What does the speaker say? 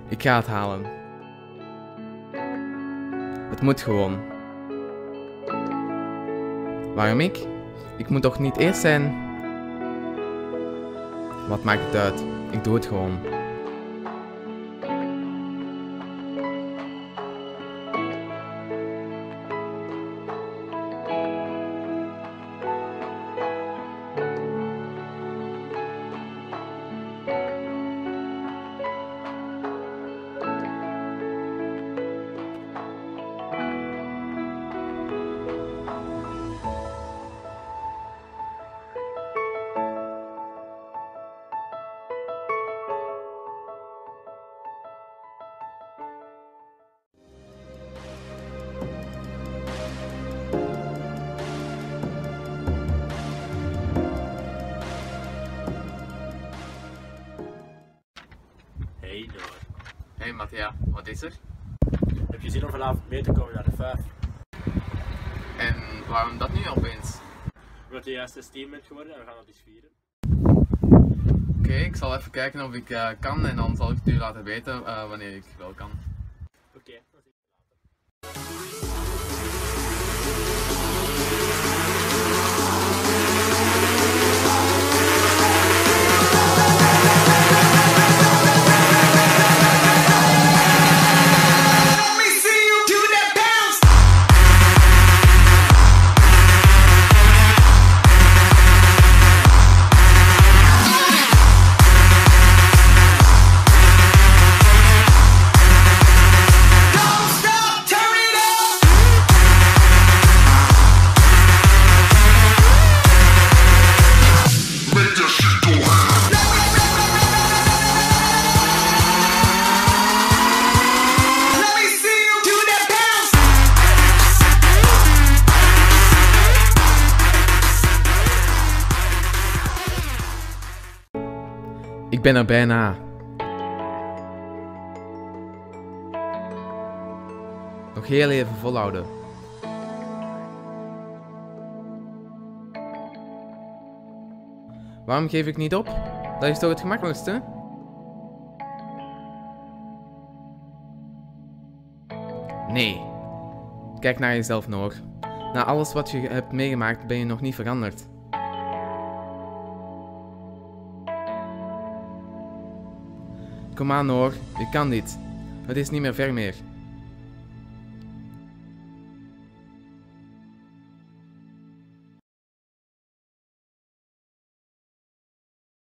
Ik ga het halen. Het moet gewoon. Waarom ik? Ik moet toch niet eerst zijn? Wat maakt het uit? Ik doe het gewoon. Hey Noor, Hey Matthea, wat is er? heb je zin om vanavond mee te komen naar de 5? En waarom dat nu opeens? Omdat je juist 16 bent geworden en we gaan dat eens vieren. Oké, ik zal even kijken of ik kan en dan zal ik het u laten weten wanneer ik wel kan. Oké, dan zie ik je later. Ik ben er bijna. Nog heel even volhouden. Waarom geef ik niet op? Dat is toch het gemakkelijkste? Nee. Kijk naar jezelf, Noor. Na alles wat je hebt meegemaakt ben je nog niet veranderd. Kom aan, Noor. Je kan dit. Het is niet meer ver meer.